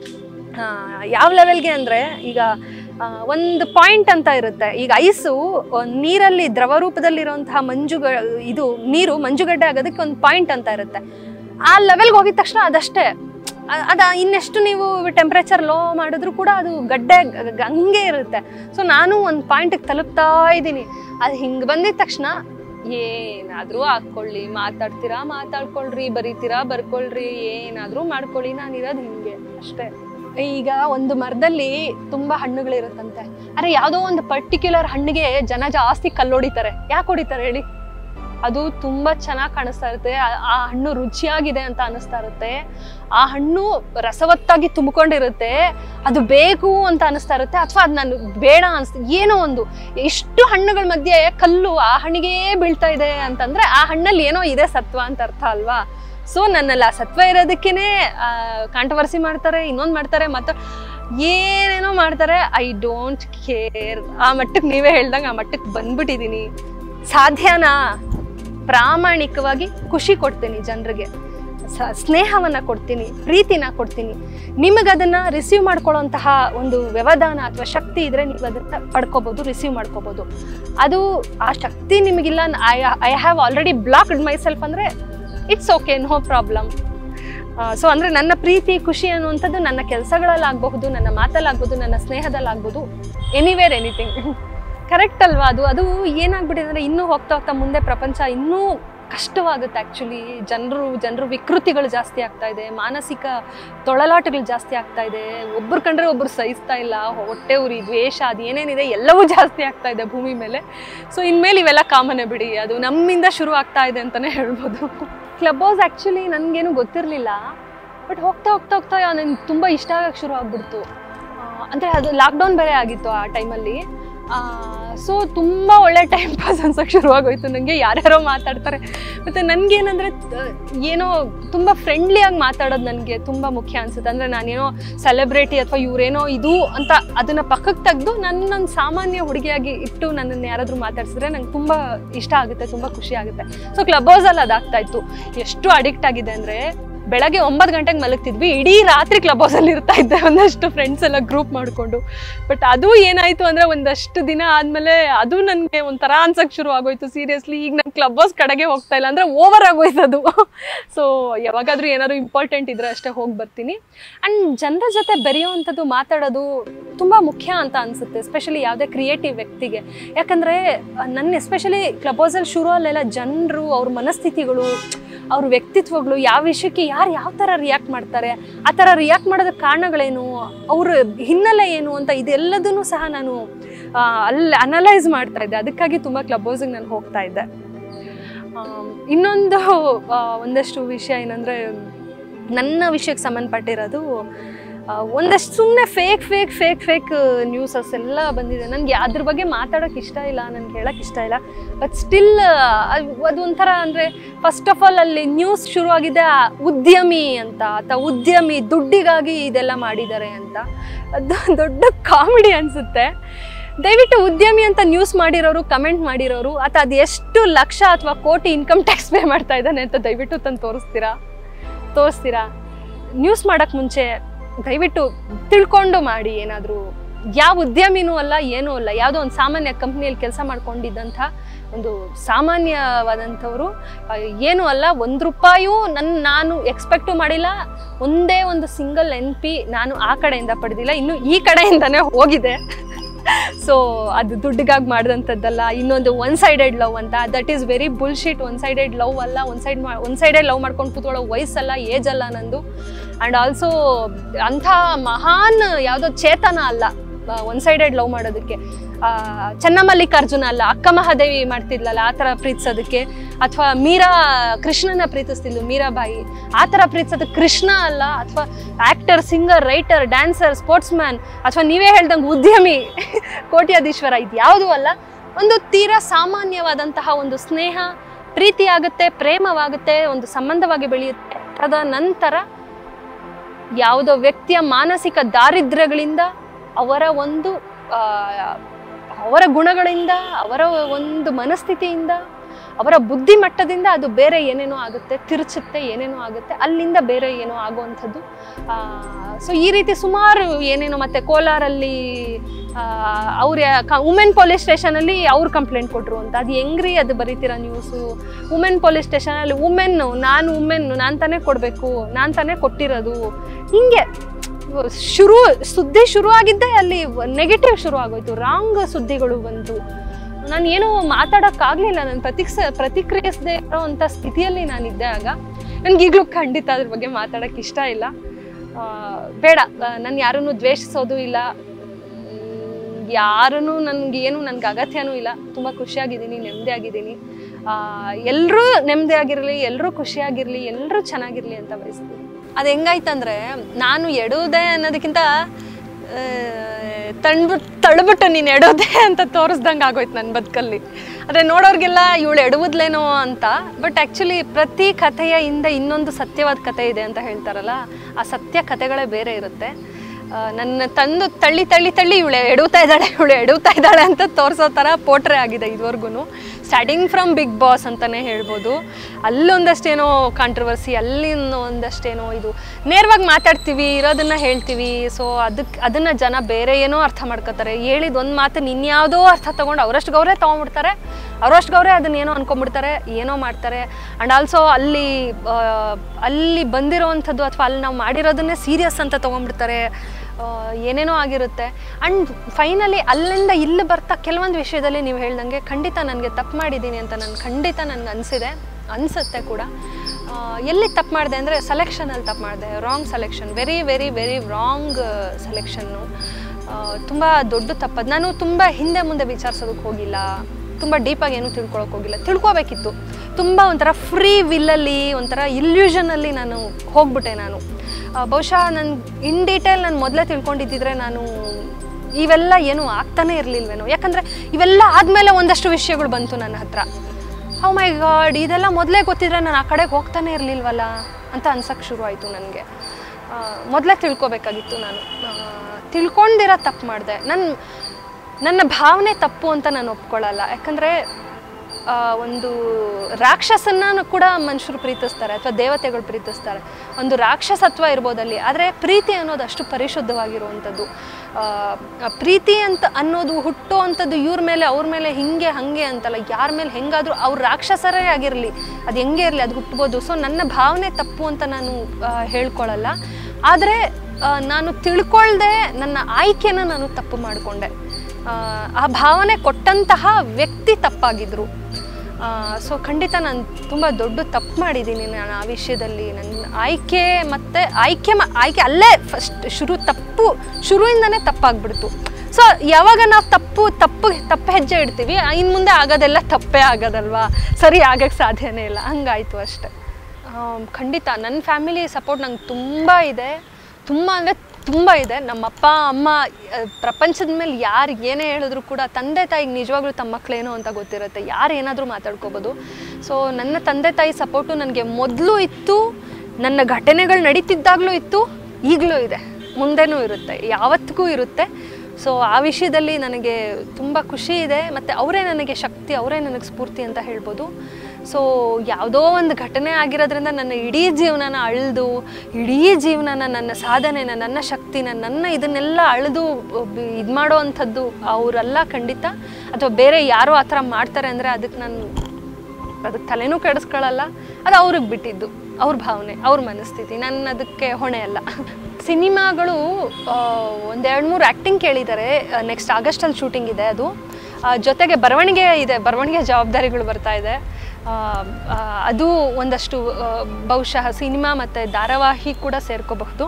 ಯಾವ ಲೆವೆಲ್ಗೆ ಅಂದರೆ, ಈಗ ಒಂದು ಪಾಯಿಂಟ್ ಅಂತ ಇರುತ್ತೆ. ಈಗ ಐಸು ನೀರಲ್ಲಿ ದ್ರವ ರೂಪದಲ್ಲಿರುವಂತಹ ನೀರು ಮಂಜುಗಡ್ಡೆ ಆಗೋದಕ್ಕೆ ಒಂದು ಪಾಯಿಂಟ್ ಅಂತ ಇರುತ್ತೆ. ಆ ಲೆವೆಲ್ಗೆ ಹೋಗಿದ ತಕ್ಷಣ ಅದಷ್ಟೇ. ಇನ್ನೆಷ್ಟು ನೀವು ಟೆಂಪ್ರೇಚರ್ ಲೋ ಮಾಡಿದ್ರು ಕೂಡ ಅದು ಗಡ್ಡೆ ಹಂಗೆ ಇರುತ್ತೆ. ಸೊ ನಾನು ಒಂದು ಪಾಯಿಂಟಿಗೆ ತಲುಪ್ತಾ ಇದ್ದೀನಿ. ಅದು ಹಿಂಗೆ ಬಂದಿದ ತಕ್ಷಣ ಏನಾದರೂ ಹಾಕ್ಕೊಳ್ಳಿ, ಮಾತಾಡ್ಕೊಳ್ರಿ, ಬರೀತೀರಾ ಬರ್ಕೊಳ್ರಿ, ಏನಾದರೂ ಮಾಡ್ಕೊಳ್ಳಿ, ನಾನಿರೋದು ಹಿಂಗೆ ಅಷ್ಟೇ. ಈಗ ಒಂದು ಮರದಲ್ಲಿ ತುಂಬ ಹಣ್ಣುಗಳಿರುತ್ತಂತೆ. ಅರೆ ಯಾವುದೋ ಒಂದು ಪರ್ಟಿಕ್ಯುಲರ್ ಹಣ್ಣಿಗೆ ಜನ ಜಾಸ್ತಿ ಕಲ್ಲೊಡಿತಾರೆ. ಯಾಕೆ ಹೊಡಿತಾರೆ ಹೇಳಿ? ಅದು ತುಂಬ ಚೆನ್ನಾಗಿ ಕಾಣಿಸ್ತಾ ಇರುತ್ತೆ, ಆ ಹಣ್ಣು ರುಚಿಯಾಗಿದೆ ಅಂತ ಅನಿಸ್ತಾ ಇರುತ್ತೆ, ಆ ಹಣ್ಣು ರಸವತ್ತಾಗಿ ತುಂಬಿಕೊಂಡಿರುತ್ತೆ, ಅದು ಬೇಕು ಅಂತ ಅನಿಸ್ತಾ ಇರುತ್ತೆ, ಅಥವಾ ಅದು ನಾನು ಬೇಡ ಅನಿಸ್ತು. ಏನೋ ಒಂದು ಎಷ್ಟು ಹಣ್ಣುಗಳ ಮಧ್ಯೆ ಕಲ್ಲು ಆ ಹಣ್ಣಿಗೆ ಬೀಳ್ತಾ ಇದೆ ಅಂತಂದರೆ ಆ ಹಣ್ಣಲ್ಲಿ ಏನೋ ಇದೆ ಸತ್ವ ಅಂತ ಅರ್ಥ ಅಲ್ವಾ? ಸೊ ನನ್ನಲ್ಲಿ ಆ ಸತ್ವ ಇರೋದಕ್ಕೇನೆ ಕಾಂಟ್ರವರ್ಸಿ ಮಾಡ್ತಾರೆ, ಇನ್ನೊಂದು ಮಾಡ್ತಾರೆ. ಮತ್ತು ಏನೇನೋ ಮಾಡ್ತಾರೆ, ಐ ಡೋಂಟ್ ಕೇರ್. ಆ ಮಟ್ಟಕ್ಕೆ ನೀವೇ ಹೇಳ್ದಂಗೆ ಆ ಮಟ್ಟಕ್ಕೆ ಬಂದ್ಬಿಟ್ಟಿದ್ದೀನಿ. ಸಾಧ್ಯನಾ? ಪ್ರಾಮಾಣಿಕವಾಗಿ ಖುಷಿ ಕೊಡ್ತೀನಿ ಜನರಿಗೆ, ಸ್ನೇಹವನ್ನು ಕೊಡ್ತೀನಿ, ಪ್ರೀತಿನ ಕೊಡ್ತೀನಿ. ನಿಮಗದನ್ನು ರಿಸೀವ್ ಮಾಡ್ಕೊಳ್ಳೋಂತಹ ಒಂದು ವ್ಯವಧಾನ ಅಥವಾ ಶಕ್ತಿ ಇದ್ದರೆ ನೀವು ಅದನ್ನು ಪಡ್ಕೋಬೋದು, ರಿಸೀವ್ ಮಾಡ್ಕೋಬೋದು. ಅದು ಆ ಶಕ್ತಿ ನಿಮಗಿಲ್ಲ, I have already blocked myself ಅಂದರೆ it's okay, no problem. So ಅಂದರೆ ನನ್ನ ಪ್ರೀತಿ ಖುಷಿ ಅನ್ನುವಂಥದ್ದು ನನ್ನ ಕೆಲಸಗಳಲ್ಲಾಗಬಹುದು, ನನ್ನ ಮಾತಲ್ಲಾಗ್ಬೋದು, ನನ್ನ ಸ್ನೇಹದಲ್ಲಾಗ್ಬೋದು, ಎನಿವೇರ್ ಎನಿಥಿಂಗ್. ಕರೆಕ್ಟ್ ಅಲ್ವಾ? ಅದು ಏನಾಗ್ಬಿಟ್ಟಿದೆ ಅಂದರೆ ಇನ್ನೂ ಹೋಗ್ತಾ ಹೋಗ್ತಾ ಮುಂದೆ ಪ್ರಪಂಚ ಇನ್ನೂ ಕಷ್ಟವಾಗುತ್ತೆ. ಆ್ಯಕ್ಚುಲಿ ಜನರು ವಿಕೃತಿಗಳು ಜಾಸ್ತಿ ಆಗ್ತಾ ಇದೆ, ಮಾನಸಿಕ ತೊಳಲಾಟಗಳು ಜಾಸ್ತಿ ಆಗ್ತಾ ಇದೆ, ಒಬ್ಬರು ಕಂಡ್ರೆ ಒಬ್ಬರು ಸಹಿಸ್ತಾ ಇಲ್ಲ, ಹೊಟ್ಟೆ ಉರಿ, ದ್ವೇಷ, ಅದು ಏನೇನಿದೆ ಎಲ್ಲವೂ ಜಾಸ್ತಿ ಆಗ್ತಾ ಇದೆ ಭೂಮಿ ಮೇಲೆ. ಸೊ ಇನ್ಮೇಲೆ ಇವೆಲ್ಲ ಕಾಮನೆ ಬಿಡಿ, ಅದು ನಮ್ಮಿಂದ ಶುರು ಆಗ್ತಾ ಇದೆ ಅಂತಲೇ ಹೇಳ್ಬೋದು. ಕ್ಲಬ್ ಹೌಸ್ ಆ್ಯಕ್ಚುಲಿ ನನಗೇನು ಗೊತ್ತಿರಲಿಲ್ಲ, ಬಟ್ ಹೋಗ್ತಾ ಹೋಗ್ತಾ ಹೋಗ್ತಾ ನನಗೆ ತುಂಬ ಇಷ್ಟ ಆಗಕ್ಕೆ ಶುರು ಆಗ್ಬಿಡ್ತು. ಅಂದರೆ ಅದು ಲಾಕ್ಡೌನ್ ಬೇರೆ ಆಗಿತ್ತು ಆ ಟೈಮಲ್ಲಿ. ಸೊ ತುಂಬ ಒಳ್ಳೆ ಟೈಮ್ ಪಾಸ್ ಅನ್ಸೋಕ್ಕೆ ಶುರುವಾಗೋಯ್ತು ನನಗೆ. ಯಾರ್ಯಾರೋ ಮಾತಾಡ್ತಾರೆ, ಮತ್ತು ನನಗೇನಂದರೆ ಏನೋ ತುಂಬ ಫ್ರೆಂಡ್ಲಿಯಾಗಿ ಮಾತಾಡೋದು ನನಗೆ ತುಂಬ ಮುಖ್ಯ ಅನಿಸುತ್ತೆ. ಅಂದರೆ ನಾನೇನೋ ಸೆಲೆಬ್ರಿಟಿ ಅಥವಾ ಇವರೇನೋ ಇದು ಅಂತ ಅದನ್ನು ಪಕ್ಕಕ್ಕೆ ತೆಗೆದು ನನ್ನ ಸಾಮಾನ್ಯ ಹುಡುಗಿಯಾಗಿ ಇಟ್ಟು ನನ್ನನ್ನು ಯಾರಾದರೂ ಮಾತಾಡ್ಸಿದ್ರೆ ನಂಗೆ ತುಂಬ ಇಷ್ಟ ಆಗುತ್ತೆ, ತುಂಬ ಖುಷಿ ಆಗುತ್ತೆ. ಸೊ ಕ್ಲಬ್ ಹೌಸಲ್ಲಿ ಅದಾಗ್ತಾ ಇತ್ತು. ಎಷ್ಟು ಅಡಿಕ್ಟ್ ಆಗಿದೆ ಅಂದರೆ ಬೆಳಗ್ಗೆ 9 ಗಂಟೆಗೆ ಮಲಗ್ತಿದ್ವಿ, ಇಡೀ ರಾತ್ರಿ ಕ್ಲಬ್ ಹೌಸಲ್ಲಿ ಇರ್ತಾ ಇದ್ದೆ ಒಂದಷ್ಟು ಫ್ರೆಂಡ್ಸ್ ಎಲ್ಲ ಗ್ರೂಪ್ ಮಾಡಿಕೊಂಡು. ಬಟ್ ಅದು ಏನಾಯಿತು ಅಂದರೆ ಒಂದಷ್ಟು ದಿನ ಆದಮೇಲೆ ಅದು ನನಗೆ ಒಂಥರ ಅನ್ಸಕ್ಕೆ ಶುರು ಆಗೋಯ್ತು. ಸೀರಿಯಸ್ಲಿ ಈಗ ನಾನು ಕ್ಲಬ್ ಹೌಸ್ ಕಡೆಗೆ ಹೋಗ್ತಾ ಇಲ್ಲ, ಅಂದರೆ ಓವರ್ ಆಗೋಯ್ತು ಅದು. ಸೊ ಯಾವಾಗಾದರೂ ಏನಾದರೂ ಇಂಪಾರ್ಟೆಂಟ್ ಇದ್ದರೆ ಅಷ್ಟೇ ಹೋಗಿ ಬರ್ತೀನಿ. ಆ್ಯಂಡ್ ಜನರ ಜೊತೆ ಬೆರೆಯುವಂಥದ್ದು, ಮಾತಾಡೋದು ತುಂಬ ಮುಖ್ಯ ಅಂತ ಅನಿಸುತ್ತೆ, ಎಸ್ಪೆಷಲಿ ಯಾವುದೇ ಕ್ರಿಯೇಟಿವ್ ವ್ಯಕ್ತಿಗೆ. ಯಾಕಂದರೆ ನನ್ನ ಎಸ್ಪೆಷಲಿ ಕ್ಲಬ್ ಹೌಸಲ್ಲಿ ಶುರುವಲ್ಲೆಲ್ಲ ಜನರು, ಅವ್ರ ಮನಸ್ಥಿತಿಗಳು, ಅವ್ರ ವ್ಯಕ್ತಿತ್ವಗಳು, ಯಾವ ವಿಷಯಕ್ಕೆ ಯಾರು ಯಾವ ಥರ ರಿಯಾಕ್ಟ್ ಮಾಡ್ತಾರೆ, ಆ ಥರ ರಿಯಾಕ್ಟ್ ಮಾಡೋದಕ್ಕೆ ಕಾರಣಗಳೇನು, ಅವ್ರ ಹಿನ್ನೆಲೆ ಏನು ಅಂತ ಇದೆಲ್ಲದನ್ನು ಸಹ ನಾನು ಅಲ್ಲಿ ಅನಲೈಸ್ ಮಾಡ್ತಾ ಇದ್ದೆ. ಅದಕ್ಕಾಗಿ ತುಂಬ ಕ್ಲಬ್ ಹೌಸಿಗೆ ನಾನು ಹೋಗ್ತಾ ಇದ್ದೆ. ಇನ್ನೊಂದು ಒಂದಷ್ಟು ವಿಷಯ ಏನಂದರೆ, ನನ್ನ ವಿಷಯಕ್ಕೆ ಸಂಬಂಧಪಟ್ಟಿರೋದು ಒಂದಷ್ಟು ಸುಮ್ಮನೆ ಫೇಕ್ ನ್ಯೂಸಸ್ ಎಲ್ಲ ಬಂದಿದೆ. ನನಗೆ ಅದ್ರ ಬಗ್ಗೆ ಮಾತಾಡೋಕ್ಕೆ ಇಷ್ಟ ಇಲ್ಲ, ನನಗೆ ಹೇಳೋಕ್ಕೆ ಇಷ್ಟ ಇಲ್ಲ. ಬಟ್ ಸ್ಟಿಲ್ ಅದು ಒಂಥರ ಅಂದರೆ, ಫಸ್ಟ್ ಆಫ್ ಆಲ್ ಅಲ್ಲಿ ನ್ಯೂಸ್ ಶುರುವಾಗಿದೆ ಉದ್ಯಮಿ ಅಂತ, ಅಥವಾ ಉದ್ಯಮಿ ದುಡ್ಡಿಗಾಗಿ ಇದೆಲ್ಲ ಮಾಡಿದ್ದಾರೆ ಅಂತ. ಅದು ದೊಡ್ಡ ಕಾಮಿಡಿ ಅನಿಸುತ್ತೆ. ದಯವಿಟ್ಟು ಉದ್ಯಮಿ ಅಂತ ನ್ಯೂಸ್ ಮಾಡಿರೋರು, ಕಮೆಂಟ್ ಮಾಡಿರೋರು, ಅಥವಾ ಅದು ಎಷ್ಟು ಲಕ್ಷ ಅಥವಾ ಕೋಟಿ ಇನ್ಕಮ್ ಟ್ಯಾಕ್ಸ್ ಪೇ ಮಾಡ್ತಾ ಇದ್ದಾನೆ ಅಂತ ದಯವಿಟ್ಟು ತಂದು ತೋರಿಸ್ತೀರಾ? ನ್ಯೂಸ್ ಮಾಡೋಕ್ಕೆ ಮುಂಚೆ ದಯವಿಟ್ಟು ತಿಳ್ಕೊಂಡು ಮಾಡಿ. ಏನಾದರೂ ಯಾವ ಉದ್ಯಮಿನೂ ಅಲ್ಲ, ಏನೂ ಅಲ್ಲ, ಯಾವುದೋ ಒಂದು ಸಾಮಾನ್ಯ ಕಂಪ್ನಿಯಲ್ಲಿ ಕೆಲಸ ಮಾಡ್ಕೊಂಡಿದ್ದಂಥ ಒಂದು ಸಾಮಾನ್ಯವಾದಂಥವರು ಏನೂ ಅಲ್ಲ. 1 ರೂಪಾಯೂ ನಾನು ಎಕ್ಸ್ಪೆಕ್ಟು ಮಾಡಿಲ್ಲ. ಒಂದೇ ಒಂದು ಸಿಂಗಲ್ NP ನಾನು ಆ ಕಡೆಯಿಂದ ಪಡೆದಿಲ್ಲ, ಇನ್ನು ಈ ಕಡೆಯಿಂದನೇ ಹೋಗಿದೆ. ಸೊ ಅದು ದುಡ್ಡಿಗಾಗಿ ಮಾಡಿದಂಥದ್ದಲ್ಲ. ಇನ್ನೊಂದು ಒನ್ ಸೈಡೆಡ್ ಲವ್ ಅಂತ, that is very bullshit. One sided love ಅಲ್ಲ, ಒನ್ ಸೈಡೆಡ್ ಲವ್ ಮಾಡ್ಕೊಂಡು ಕೂತ್ಕೊಳ್ಳೋ ವಯಸ್ಸಲ್ಲ, ಏಜ್ ಅಲ್ಲ ನಂದು. ಆ್ಯಂಡ್ ಆಲ್ಸೋ ಅಂಥ ಮಹಾನ್ ಯಾವುದೋ ಚೇತನ ಅಲ್ಲ ಒನ್ ಸೈಡೆಡ್ ಲವ್ ಮಾಡೋದಕ್ಕೆ. ಚೆನ್ನಮಲ್ಲಿಕಾರ್ಜುನ ಅಲ್ಲ, ಅಕ್ಕ ಮಹಾದೇವಿ ಮಾಡ್ತಿದ್ಲಲ್ಲ ಆ ಥರ ಪ್ರೀತಿಸೋದಕ್ಕೆ, ಅಥವಾ ಕೃಷ್ಣನ ಪ್ರೀತಿಸ್ತಿದ್ಲು ಮೀರಾಬಾಯಿ, ಆ ಥರ ಪ್ರೀತಿಸೋದಕ್ಕೆ ಕೃಷ್ಣ ಅಲ್ಲ. ಅಥವಾ actor, singer, writer, dancer, sportsman, ಅಥವಾ ನೀವೇ ಹೇಳ್ದಂಗೆ ಉದ್ಯಮಿ, ಕೋಟ್ಯಾಧೀಶ್ವರ, ಇದು ಯಾವುದೂ ಅಲ್ಲ. ಒಂದು ತೀರಾ ಸಾಮಾನ್ಯವಾದಂತಹ ಒಂದು ಸ್ನೇಹ, ಪ್ರೀತಿ ಆಗುತ್ತೆ, ಪ್ರೇಮವಾಗುತ್ತೆ, ಒಂದು ಸಂಬಂಧವಾಗಿ ಬೆಳೆಯುತ್ತೆ. ಅದ ನಂತರ ಯಾವುದೋ ವ್ಯಕ್ತಿಯ ಮಾನಸಿಕ ದಾರಿದ್ರ್ಯಗಳಿಂದ, ಅವರ ಗುಣಗಳಿಂದ, ಅವರ ಒಂದು ಮನಸ್ಥಿತಿಯಿಂದ, ಅವರ ಬುದ್ಧಿಮಟ್ಟದಿಂದ ಅದು ಬೇರೆ ಏನೇನೋ ಆಗುತ್ತೆ, ತಿರುಚುತ್ತೆ, ಏನೇನೋ ಆಗುತ್ತೆ, ಅಲ್ಲಿಂದ ಬೇರೆ ಏನೋ ಆಗುವಂಥದ್ದು. ಸೊ ಈ ರೀತಿ ಸುಮಾರು ಏನೇನೋ. ಮತ್ತು ಕೋಲಾರಲ್ಲಿ ವುಮೆನ್ ಪೊಲೀಸ್ ಸ್ಟೇಷನಲ್ಲಿ ಅವ್ರು ಕಂಪ್ಲೇಂಟ್ ಕೊಟ್ಟರು ಅಂತ. ಅದು ಹೆಂಗ್ರಿ ಅದು ಬರೀತೀರಾ ನ್ಯೂಸು? ವುಮೆನ್ ಪೊಲೀಸ್ ಸ್ಟೇಷನಲ್ಲಿ ನಾನು ತಾನೇ ಕೊಡಬೇಕು, ನಾನು ತಾನೇ ಕೊಟ್ಟಿರೋದು. ಹಿಂಗೆ ಸುದ್ದಿ ಶುರುವಾಗಿದ್ದೇ ಅಲ್ಲಿ ನೆಗೆಟಿವ್ ಶುರು ಆಗೋಯ್ತು, ರಾಂಗ್ ಸುದ್ದಿಗಳು ಬಂತು. ನಾನು ಏನೋ ಮಾತಾಡೋಕ್ಕಾಗಲಿಲ್ಲ, ನಾನು ಪ್ರತಿಕ್ರಿಯಿಸದೇ ಇರೋವಂಥ ಸ್ಥಿತಿಯಲ್ಲಿ ನಾನಿದ್ದೆ ಆಗ. ನನಗೀಗಲೂ ಖಂಡಿತ ಅದ್ರ ಬಗ್ಗೆ ಮಾತಾಡೋಕ್ಕೆ ಇಷ್ಟ ಇಲ್ಲ. ಬೇಡ, ನಾನು ಯಾರನ್ನೂ ದ್ವೇಷಿಸೋದು ಇಲ್ಲ, ನನಗೆ ಅಗತ್ಯನೂ ಇಲ್ಲ. ತುಂಬ ಖುಷಿಯಾಗಿದ್ದೀನಿ, ನೆಮ್ಮದಿಯಾಗಿದ್ದೀನಿ. ಎಲ್ಲರೂ ನೆಮ್ಮದಿಯಾಗಿರಲಿ, ಎಲ್ಲರೂ ಖುಷಿಯಾಗಿರಲಿ, ಎಲ್ಲರೂ ಚೆನ್ನಾಗಿರಲಿ ಅಂತ ಬಯಸ್ತೀನಿ. ಅದು ಹೆಂಗಾಯ್ತಂದರೆ, ನಾನು ಎಡೋದೆ ಅನ್ನೋದಕ್ಕಿಂತ ತಳ್ಬಿಟ್ಟು ನೀನು ಎಡೋದೆ ಅಂತ ತೋರಿಸ್ದಂಗೆ ಆಗೋಯ್ತು ನನ್ನ ಬದುಕಲ್ಲಿ. ಆದರೆ ನೋಡೋರಿಗೆಲ್ಲ ಇವಳು ಎಡುವುದ್ಲೇನೋ ಅಂತ. ಬಟ್ ಆ್ಯಕ್ಚುಲಿ ಪ್ರತಿ ಕಥೆಯ ಹಿಂದೆ ಇನ್ನೊಂದು ಸತ್ಯವಾದ ಕಥೆ ಇದೆ ಅಂತ ಹೇಳ್ತಾರಲ್ಲ, ಆ ಸತ್ಯ ಕಥೆಗಳೇ ಬೇರೆ ಇರುತ್ತೆ. ನನ್ನ ತಂದು ತಳ್ಳಿ ತಳ್ಳಿ ತಳ್ಳಿ ಇವಳೆ ಎಡುತ್ತಾ ಇದ್ದಾಳೆ ಅಂತ ತೋರಿಸೋ ಥರ ಪೋಟ್ರೆ ಆಗಿದೆ ಇದುವರೆಗೂ. ಸ್ಟಾರ್ಟಿಂಗ್ ಫ್ರಮ್ ಬಿಗ್ ಬಾಸ್ ಅಂತಲೇ ಹೇಳ್ಬೋದು. ಅಲ್ಲೊಂದಷ್ಟೇನೋ ಕಾಂಟ್ರವರ್ಸಿ, ಅಲ್ಲಿ ಒಂದಷ್ಟೇನೋ ಇದು ನೇರವಾಗಿ ಮಾತಾಡ್ತೀವಿ, ಇರೋದನ್ನು ಹೇಳ್ತೀವಿ. ಸೊ ಅದನ್ನು ಜನ ಬೇರೆ ಏನೋ ಅರ್ಥ ಮಾಡ್ಕೋತಾರೆ. ಹೇಳಿದ ಒಂದು ಮಾತು ಇನ್ಯಾವುದೋ ಅರ್ಥ ತೊಗೊಂಡು ಅವರಷ್ಟು ಗೌರೇ ತೊಗೊಂಡ್ಬಿಡ್ತಾರೆ, ಅದನ್ನೇನೋ ಅನ್ಕೊಂಡ್ಬಿಡ್ತಾರೆ, ಏನೋ ಮಾಡ್ತಾರೆ. ಆ್ಯಂಡ್ ಆಲ್ಸೋ ಅಲ್ಲಿ ಬಂದಿರೋವಂಥದ್ದು ಅಥವಾ ಅಲ್ಲಿ ನಾವು ಮಾಡಿರೋದನ್ನೇ ಸೀರಿಯಸ್ ಅಂತ ತೊಗೊಂಡ್ಬಿಡ್ತಾರೆ, ಏನೇನೋ ಆಗಿರುತ್ತೆ. ಆ್ಯಂಡ್ ಫೈನಲಿ ಅಲ್ಲಿಂದ ಇಲ್ಲಿ ಬರ್ತಾ ಕೆಲವೊಂದು ವಿಷಯದಲ್ಲಿ ನೀವು ಹೇಳ್ದಂಗೆ ಖಂಡಿತ ನನಗೆ ತಪ್ಪು ಮಾಡಿದ್ದೀನಿ ಅಂತ ನನಗೆ ಅನಿಸುತ್ತೆ ಕೂಡ. ಎಲ್ಲಿ ತಪ್ಪು ಮಾಡಿದೆ ಅಂದರೆ ಸೆಲೆಕ್ಷನಲ್ಲಿ ತಪ್ಪು ಮಾಡಿದೆ. Wrong selection, very very very wrong selection. ತುಂಬ ದೊಡ್ಡ ತಪ್ಪದು. ನಾನು ತುಂಬ ಹಿಂದೆ ಮುಂದೆ ವಿಚಾರಿಸೋದಕ್ಕೆ ಹೋಗಿಲ್ಲ, ತುಂಬ ಡೀಪಾಗಿ ಏನೂ ತಿಳ್ಕೊಳಕ್ಕೆ ಹೋಗಿಲ್ಲ. ತಿಳ್ಕೊಬೇಕಿತ್ತು. ತುಂಬ ಒಂಥರ ಫ್ರೀ ವಿಲ್ಲಲ್ಲಿ, ಒಂಥರ ಇಲ್ಯೂಷನಲ್ಲಿ ನಾನು ಹೋಗ್ಬಿಟ್ಟೆ. ಬಹುಶಃ ನಾನು ಇನ್ ಡೀಟೇಲ್ ನಾನು ಮೊದಲೇ ತಿಳ್ಕೊಂಡಿದ್ದಿದ್ರೆ ನಾನು ಇವೆಲ್ಲ ಏನೂ ಆಗ್ತಾನೆ ಇರಲಿಲ್ವೇನೋ. ಯಾಕಂದರೆ ಇವೆಲ್ಲ ಆದಮೇಲೆ ಒಂದಷ್ಟು ವಿಷಯಗಳು ಬಂತು ನನ್ನ ಹತ್ರ. ಓ ಮೈ ಗಾಡ್, ಇದೆಲ್ಲ ಮೊದಲೇ ಗೊತ್ತಿದ್ರೆ ನಾನು ಆ ಕಡೆಗೆ ಹೋಗ್ತಾನೆ ಇರಲಿಲ್ವಲ್ಲ ಅಂತ ಅನ್ಸಕ್ಕೆ ಶುರು ಆಯಿತು ನನಗೆ. ಮೊದಲೇ ತಿಳ್ಕೊಬೇಕಾಗಿತ್ತು. ನಾನು ತಿಳ್ಕೊಂಡಿರೋ ತಪ್ಪು ಮಾಡಿದೆ. ನನ್ನ ಭಾವನೆ ತಪ್ಪು ಅಂತ ನಾನು ಒಪ್ಕೊಳ್ಳಲ್ಲ. ಯಾಕಂದರೆ ಒಂದು ರಾಕ್ಷಸನ್ನ ಕೂಡ ಮನುಷ್ಯರು ಪ್ರೀತಿಸ್ತಾರೆ ಅಥವಾ ದೇವತೆಗಳು ಪ್ರೀತಿಸ್ತಾರೆ. ಒಂದು ರಾಕ್ಷಸತ್ವ ಇರ್ಬೋದಲ್ಲಿ, ಆದರೆ ಪ್ರೀತಿ ಅನ್ನೋದು ಅಷ್ಟು ಪರಿಶುದ್ಧವಾಗಿರುವಂಥದ್ದು. ಪ್ರೀತಿ ಅಂತ ಅನ್ನೋದು ಹುಟ್ಟೋ ಅಂಥದ್ದು ಇವ್ರ ಮೇಲೆ ಅವ್ರ ಮೇಲೆ ಹಿಂಗೆ ಹಾಗೆ ಅಂತಲ್ಲ, ಯಾರ ಮೇಲೆ ಹೆಂಗಾದರೂ ಅವ್ರು ರಾಕ್ಷಸರೇ ಆಗಿರಲಿ, ಅದು ಹೆಂಗೆ ಇರಲಿ, ಅದು ಹುಟ್ಬೋದು. ಸೊ ನನ್ನ ಭಾವನೆ ತಪ್ಪು ಅಂತ ನಾನು ಹೇಳ್ಕೊಳ್ಳಲ್ಲ. ಆದರೆ ನಾನು ತಿಳ್ಕೊಳ್ದೆ ನನ್ನ ಆಯ್ಕೆನ ನಾನು ತಪ್ಪು ಮಾಡಿಕೊಂಡೆ. ಆ ಭಾವನೆ ಕೊಟ್ಟಂತಹ ವ್ಯಕ್ತಿ ತಪ್ಪಾಗಿದ್ರು. ಸೊ ಖಂಡಿತ ನಾನು ತುಂಬ ದೊಡ್ಡ ತಪ್ಪು ಮಾಡಿದ್ದೀನಿ ನಾನು ಆ ವಿಷಯದಲ್ಲಿ. ನನ್ನ ಆಯ್ಕೆ ಅಲ್ಲೇ ಫಸ್ಟ್ ಶುರುವಿಂದನೇ ತಪ್ಪಾಗ್ಬಿಡ್ತು. ಸೊ ಯಾವಾಗ ನಾವು ತಪ್ಪು ಹೆಜ್ಜೆ ಇಡ್ತೀವಿ, ಇನ್ನು ಮುಂದೆ ಆಗೋದೆಲ್ಲ ತಪ್ಪೇ ಆಗೋದಲ್ವಾ, ಸರಿ ಆಗಕ್ಕೆ ಸಾಧ್ಯನೇ ಇಲ್ಲ. ಹಂಗಾಯ್ತು ಅಷ್ಟೆ. ಖಂಡಿತ ನನ್ನ ಫ್ಯಾಮಿಲಿ ಸಪೋರ್ಟ್ ನಂಗೆ ತುಂಬ ಇದೆ, ತುಂಬ ಇದೆ. ನಮ್ಮ ಅಪ್ಪ ಅಮ್ಮ ಪ್ರಪಂಚದ ಮೇಲೆ ಯಾರು ಏನೇ ಹೇಳಿದ್ರು ಕೂಡ ತಂದೆ ತಾಯಿಗೆ ನಿಜವಾಗ್ಲೂ ತಮ್ಮ ಮಕ್ಕಳೇನೋ ಅಂತ ಗೊತ್ತಿರುತ್ತೆ. ಯಾರು ಏನಾದರೂ ಮಾತಾಡ್ಕೋಬೋದು. ಸೊ ನನ್ನ ತಂದೆ ತಾಯಿ ಸಪೋರ್ಟು ನನಗೆ ಮೊದಲು ಇತ್ತು, ನನ್ನ ಘಟನೆಗಳು ನಡೀತಿದ್ದಾಗಲೂ ಇತ್ತು, ಈಗಲೂ ಇದೆ, ಮುಂದೆನೂ ಇರುತ್ತೆ, ಯಾವತ್ತಿಗೂ ಇರುತ್ತೆ. ಸೊ ಆ ವಿಷಯದಲ್ಲಿ ನನಗೆ ತುಂಬ ಖುಷಿ ಇದೆ. ಮತ್ತು ಅವರೇ ನನಗೆ ಶಕ್ತಿ, ಅವರೇ ನನಗೆ ಸ್ಫೂರ್ತಿ ಅಂತ ಹೇಳ್ಬೋದು. ಸೊ ಯಾವುದೋ ಒಂದು ಘಟನೆ ಆಗಿರೋದ್ರಿಂದ ನನ್ನ ಇಡೀ ಜೀವನನ ಅಳೆದು, ಇಡೀ ಜೀವನನ, ನನ್ನ ಸಾಧನೆನ, ನನ್ನ ಶಕ್ತಿನ, ಇದನ್ನೆಲ್ಲ ಅಳೆದು ಇದು ಮಾಡೋ ಅಂಥದ್ದು ಅವರಲ್ಲ ಖಂಡಿತ. ಅಥವಾ ಬೇರೆ ಯಾರೋ ಆ ಥರ ಮಾಡ್ತಾರೆ ಅಂದರೆ ಅದಕ್ಕೆ ತಲೆನೂ ಕೆಡಿಸ್ಕೊಳ್ಳಲ್ಲ. ಅದು ಅವ್ರಿಗೆ ಬಿಟ್ಟಿದ್ದು, ಅವ್ರ ಭಾವನೆ, ಅವ್ರ ಮನಸ್ಥಿತಿ. ನಾನು ಅದಕ್ಕೆ ಹೊಣೆ ಅಲ್ಲ. ಸಿನಿಮಾಗಳು 1-2-3 ಆ್ಯಕ್ಟಿಂಗ್ ಕೇಳಿದ್ದಾರೆ. ನೆಕ್ಸ್ಟ್ ಆಗಸ್ಟಲ್ಲಿ ಶೂಟಿಂಗ್ ಇದೆ. ಅದು ಜೊತೆಗೆ ಬರವಣಿಗೆ ಇದೆ, ಬರವಣಿಗೆ ಜವಾಬ್ದಾರಿಗಳು ಬರ್ತಾ ಇದೆ. ಅದು ಒಂದಷ್ಟು ಬಹುಶಃ ಸಿನಿಮಾ ಮತ್ತು ಧಾರಾವಾಹಿ ಕೂಡ ಸೇರ್ಕೋಬಹುದು.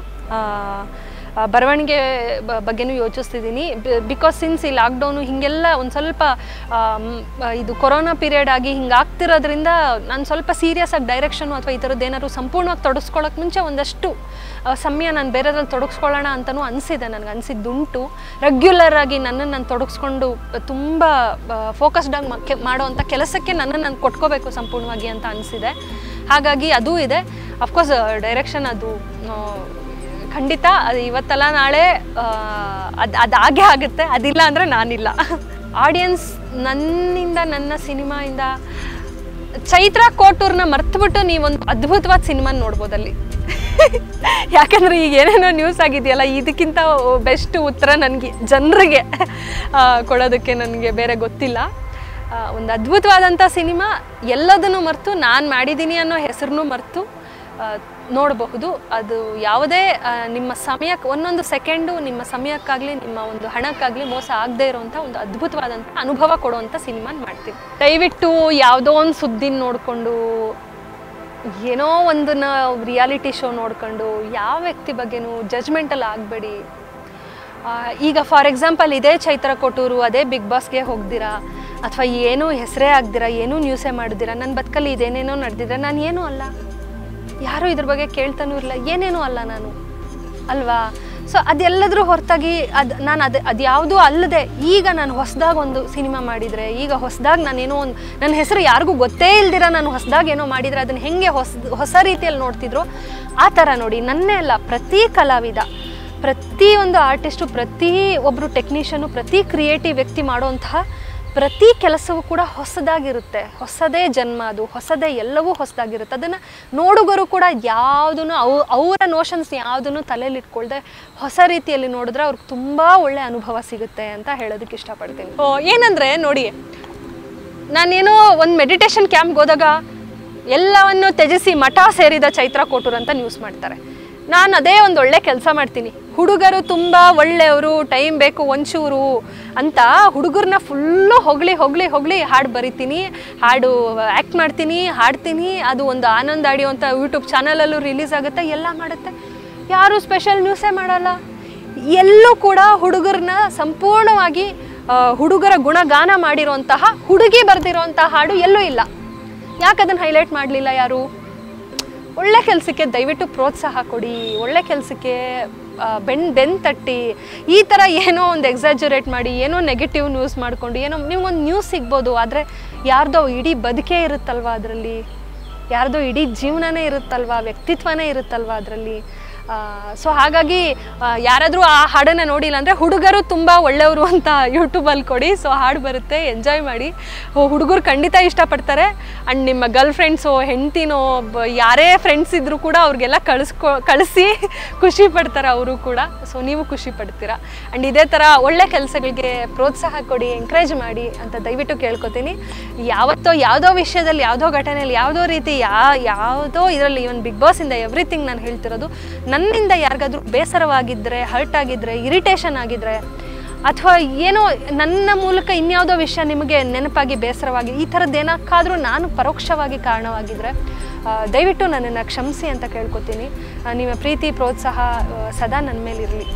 ಬರವಣಿಗೆ ಬಗ್ಗೆನೂ ಯೋಚಿಸ್ತಿದ್ದೀನಿ. ಬಿಕಾಸ್ ಸಿನ್ಸ್ ಈ ಲಾಕ್ಡೌನು ಹೀಗೆಲ್ಲ ಒಂದು ಸ್ವಲ್ಪ ಇದು ಕೊರೋನಾ ಪೀರಿಯಡ್ ಆಗಿ ಹಿಂಗೆ ಆಗ್ತಿರೋದ್ರಿಂದ ನಾನು ಸ್ವಲ್ಪ ಸೀರಿಯಸ್ ಆಗಿ ಡೈರೆಕ್ಷನು ಅಥವಾ ಈ ಥರದ್ದು ಏನಾದ್ರು ಸಂಪೂರ್ಣವಾಗಿ ತೊಡಗಿಸ್ಕೊಳ್ಳೋಕೆ ಮುಂಚೆ ಒಂದಷ್ಟು ಸಮಯ ನಾನು ಬೇರೆದ್ರಲ್ಲಿ ತೊಡಗಿಸ್ಕೊಳ್ಳೋಣ ಅಂತಲೂ ಅನಿಸಿದೆ. ನನಗೆ ಅನಿಸಿದ್ದುಂಟು. ರೆಗ್ಯುಲರ್ ಆಗಿ ನನ್ನನ್ನು ನಾನು ತೊಡಗಿಸ್ಕೊಂಡು ತುಂಬ ಫೋಕಸ್ಡಾಗಿ ಮಾಡೋವಂಥ ಕೆಲಸಕ್ಕೆ ನನ್ನನ್ನು ನಾನು ಕೊಟ್ಕೋಬೇಕು ಸಂಪೂರ್ಣವಾಗಿ ಅಂತ ಅನಿಸಿದೆ. ಹಾಗಾಗಿ ಅದೂ ಇದೆ. ಅಫ್ಕೋರ್ಸ್ ಡೈರೆಕ್ಷನ್ ಅದು ಖಂಡಿತ ಅದು ಇವತ್ತಲ್ಲ ನಾಳೆ ಅದಾಗೇ ಆಗುತ್ತೆ. ಅದಿಲ್ಲ ಅಂದರೆ ನಾನಿಲ್ಲ. ಆಡಿಯನ್ಸ್ ನನ್ನಿಂದ, ನನ್ನ ಸಿನಿಮಾಯಿಂದ ಚೈತ್ರ ಕೋಟೂರ್ನ ಮರ್ತುಬಿಟ್ಟು ನೀವೊಂದು ಅದ್ಭುತವಾದ ಸಿನಿಮಾ ನೋಡ್ಬೋದಲ್ಲಿ. ಯಾಕಂದರೆ ಈಗ ಏನೇನೋ ನ್ಯೂಸ್ ಆಗಿದೆಯಲ್ಲ, ಇದಕ್ಕಿಂತ ಬೆಸ್ಟ್ ಉತ್ತರ ನನಗೆ ಜನರಿಗೆ ಕೊಡೋದಕ್ಕೆ ನನಗೆ ಬೇರೆ ಗೊತ್ತಿಲ್ಲ. ಒಂದು ಅದ್ಭುತವಾದಂಥ ಸಿನಿಮಾ, ಎಲ್ಲದನ್ನು ಮರೆತು ನಾನು ಮಾಡಿದ್ದೀನಿ ಅನ್ನೋ ಹೆಸರನ್ನು ಮರೆತು ನೋಡಬಹುದು. ಅದು ಯಾವುದೇ ನಿಮ್ಮ ಸಮಯಕ್ಕೆ, ಒಂದೊಂದು ಸೆಕೆಂಡು ನಿಮ್ಮ ಸಮಯಕ್ಕಾಗಲಿ ನಿಮ್ಮ ಒಂದು ಹಣಕ್ಕಾಗಲಿ ಮೋಸ ಆಗದೆ ಇರೋವಂಥ ಒಂದು ಅದ್ಭುತವಾದಂಥ ಅನುಭವ ಕೊಡುವಂಥ ಸಿನಿಮಾನ ಮಾಡ್ತೀವಿ. ದಯವಿಟ್ಟು ಯಾವುದೋ ಒಂದು ಸುದ್ದಿನ ನೋಡಿಕೊಂಡು, ಏನೋ ಒಂದನ್ನ ರಿಯಾಲಿಟಿ ಶೋ ನೋಡ್ಕೊಂಡು ಯಾವ ವ್ಯಕ್ತಿ ಬಗ್ಗೆನೂ ಜಜ್ಮೆಂಟಲ್ಲಿ ಆಗಬೇಡಿ. ಈಗ ಫಾರ್ ಎಕ್ಸಾಂಪಲ್ ಇದೇ ಚೈತ್ರ ಕೊಟ್ಟೂರು ಅದೇ ಬಿಗ್ ಬಾಸ್ಗೆ ಹೋಗ್ದಿರಾ ಅಥವಾ ಏನೂ ಹೆಸರೇ ಆಗ್ದಿರಾ, ಏನೂ ನ್ಯೂಸೇ ಮಾಡಿದಿರಾ, ನನ್ನ ಬದುಕಲ್ಲಿ ಇದೇನೇನೋ ನಡೆದಿದ್ರೆ ನಾನು ಏನೂ ಅಲ್ಲ, ಯಾರೂ ಇದ್ರ ಬಗ್ಗೆ ಕೇಳ್ತಾನೂ ಇಲ್ಲ, ಏನೇನೂ ಅಲ್ಲ ನಾನು, ಅಲ್ವಾ? ಸೊ ಅದೆಲ್ಲದ್ರೂ ಹೊರತಾಗಿ ಅದು ಯಾವುದೂ ಅಲ್ಲದೆ ಈಗ ನಾನು ಹೊಸದಾಗಿ ಒಂದು ಸಿನಿಮಾ ಮಾಡಿದರೆ, ಈಗ ಹೊಸದಾಗಿ ನಾನೇನೋ ಒಂದು ನನ್ನ ಹೆಸರು ಯಾರಿಗೂ ಗೊತ್ತೇ ಇಲ್ದಿರ ನಾನು ಹೊಸದಾಗಿ ಏನೋ ಮಾಡಿದರೆ ಅದನ್ನು ಹೆಂಗೆ ಹೊಸ ರೀತಿಯಲ್ಲಿ ನೋಡ್ತಿದ್ರು ಆ ಥರ ನೋಡಿ. ನನ್ನೇ ಅಲ್ಲ, ಪ್ರತಿ ಕಲಾವಿದ ಪ್ರತಿಯೊಂದು ಆರ್ಟಿಸ್ಟು, ಪ್ರತಿ ಒಬ್ಬರು ಟೆಕ್ನಿಷಿಯನು, ಪ್ರತಿ ಕ್ರಿಯೇಟಿವ್ ವ್ಯಕ್ತಿ ಮಾಡುವಂತಹ ಪ್ರತಿ ಕೆಲಸವೂ ಕೂಡ ಹೊಸದಾಗಿರುತ್ತೆ. ಹೊಸದೇ ಜನ್ಮ, ಅದು ಹೊಸದೇ, ಎಲ್ಲವೂ ಹೊಸದಾಗಿರುತ್ತೆ. ಅದನ್ನು ನೋಡುಗರು ಕೂಡ ಯಾವುದನ್ನು ಅವರ ನೋಷನ್ಸ್ ಯಾವುದನ್ನು ತಲೆಯಲ್ಲಿ ಇಟ್ಕೊಳ್ದೆ ಹೊಸ ರೀತಿಯಲ್ಲಿ ನೋಡಿದ್ರೆ ಅವ್ರಿಗೆ ತುಂಬ ಒಳ್ಳೆ ಅನುಭವ ಸಿಗುತ್ತೆ ಅಂತ ಹೇಳೋದಕ್ಕೆ ಇಷ್ಟಪಡ್ತೀನಿ. ಏನಂದರೆ ನೋಡಿ, ನಾನೇನೋ ಒಂದು ಮೆಡಿಟೇಷನ್ ಕ್ಯಾಂಪ್ಗೆ ಹೋದಾಗ ಎಲ್ಲವನ್ನು ತ್ಯಜಿಸಿ ಮಠ ಸೇರಿದ ಚೈತ್ರ ಕೋಟೂರ್ ಅಂತ ನ್ಯೂಸ್ ಮಾಡ್ತಾರೆ. ನಾನು ಅದೇ ಒಂದು ಒಳ್ಳೆ ಕೆಲಸ ಮಾಡ್ತೀನಿ. ಹುಡುಗರು ತುಂಬ ಒಳ್ಳೆಯವರು, ಟೈಮ್ ಬೇಕು ಒಂಚೂರು ಅಂತ ಹುಡುಗರನ್ನ ಫುಲ್ಲು ಹೊಗಳಿ ಹಾಡು ಬರಿತೀನಿ, ಹಾಡು ಆ್ಯಕ್ಟ್ ಮಾಡ್ತೀನಿ, ಹಾಡ್ತೀನಿ. ಅದು ಒಂದು ಆನಂದ್ ಆಡಿಯೋ ಅಂತ ಯೂಟ್ಯೂಬ್ ಚಾನಲಲ್ಲೂ ರಿಲೀಸ್ ಆಗುತ್ತೆ, ಎಲ್ಲ ಮಾಡುತ್ತೆ. ಯಾರೂ ಸ್ಪೆಷಲ್ ನ್ಯೂಸೇ ಮಾಡಲ್ಲ. ಎಲ್ಲೂ ಕೂಡ ಹುಡುಗರನ್ನ ಸಂಪೂರ್ಣವಾಗಿ ಹುಡುಗರ ಗುಣಗಾನ ಮಾಡಿರೋಂತಹ, ಹುಡುಗಿ ಬರೆದಿರೋಂತಹ ಹಾಡು ಎಲ್ಲೂ ಇಲ್ಲ. ಯಾಕೆ ಅದನ್ನು ಹೈಲೈಟ್ ಮಾಡಲಿಲ್ಲ ಯಾರು? ಒಳ್ಳೆ ಕೆಲಸಕ್ಕೆ ದಯವಿಟ್ಟು ಪ್ರೋತ್ಸಾಹ ಕೊಡಿ, ಒಳ್ಳೆ ಕೆಲಸಕ್ಕೆ ಬೆನ್ ತಟ್ಟಿ. ಈ ಥರ ಏನೋ ಒಂದು ಎಕ್ಸಾಜುರೇಟ್ ಮಾಡಿ, ಏನೋ ನೆಗೆಟಿವ್ ನ್ಯೂಸ್ ಮಾಡಿಕೊಂಡು ಏನೋ ನಿಮ್ಗೊಂದು ನ್ಯೂಸ್ ಸಿಗ್ಬೋದು, ಆದರೆ ಯಾರ್ದೋ ಇಡೀ ಬದುಕೇ ಇರುತ್ತಲ್ವ ಅದರಲ್ಲಿ, ಯಾರ್ದೋ ಇಡೀ ಜೀವನನೇ ಇರುತ್ತಲ್ವ, ವ್ಯಕ್ತಿತ್ವನೇ ಇರುತ್ತಲ್ವ ಅದರಲ್ಲಿ. ಸೊ ಹಾಗಾಗಿ ಯಾರಾದರೂ ಆ ಹಾಡನ್ನು ನೋಡಿಲ್ಲ ಅಂದರೆ ಹುಡುಗರು ತುಂಬ ಒಳ್ಳೆಯವರು ಅಂತ ಯೂಟ್ಯೂಬಲ್ಲಿ ಕೊಡಿ. ಸೊ ಹಾಡು ಬರುತ್ತೆ, ಎಂಜಾಯ್ ಮಾಡಿ. ಹುಡುಗರು ಖಂಡಿತ ಇಷ್ಟಪಡ್ತಾರೆ. ಆ್ಯಂಡ್ ನಿಮ್ಮ ಗರ್ಲ್ ಫ್ರೆಂಡ್ಸೋ, ಹೆಂಡ್ತಿನೋ, ಯಾರೇ ಫ್ರೆಂಡ್ಸ್ ಇದ್ದರೂ ಕೂಡ ಅವ್ರಿಗೆಲ್ಲ ಕಳಿಸಿ ಖುಷಿ ಪಡ್ತಾರೆ ಅವರು ಕೂಡ. ಸೊ ನೀವು ಖುಷಿ ಪಡ್ತೀರಾ. ಆ್ಯಂಡ್ ಇದೇ ಥರ ಒಳ್ಳೆ ಕೆಲಸಗಳಿಗೆ ಪ್ರೋತ್ಸಾಹ ಕೊಡಿ, ಎಂಕರೇಜ್ ಮಾಡಿ ಅಂತ ದಯವಿಟ್ಟು ಕೇಳ್ಕೊತೀನಿ. ಯಾವತ್ತೋ ಯಾವುದೋ ವಿಷಯದಲ್ಲಿ, ಯಾವುದೋ ಘಟನೆಯಲ್ಲಿ, ಯಾವುದೋ ರೀತಿ ಯಾವುದೋ ಇದರಲ್ಲಿ, ಇವನ್ ಬಿಗ್ ಬಾಸಿಂದ ಎವ್ರಿಥಿಂಗ್ ನಾನು ಹೇಳ್ತಿರೋದು, ನನ್ನಿಂದ ಯಾರಿಗಾದ್ರೂ ಬೇಸರವಾಗಿದ್ದರೆ, ಹರ್ಟ್ ಆಗಿದ್ದರೆ, ಇರಿಟೇಷನ್ ಆಗಿದ್ದರೆ, ಅಥವಾ ಏನೋ ನನ್ನ ಮೂಲಕ ಇನ್ಯಾವುದೋ ವಿಷಯ ನಿಮಗೆ ನೆನಪಾಗಿ ಬೇಸರವಾಗಿ ಈ ಥರದ್ದು ಏನಕ್ಕಾದರೂ ನಾನು ಪರೋಕ್ಷವಾಗಿ ಕಾರಣವಾಗಿದ್ದರೆ ದಯವಿಟ್ಟು ನನ್ನನ್ನು ಕ್ಷಮಿಸಿ ಅಂತ ಕೇಳ್ಕೊತೀನಿ. ನಿಮ್ಮ ಪ್ರೀತಿ ಪ್ರೋತ್ಸಾಹ ಸದಾ ನನ್ನ ಮೇಲಿರಲಿ.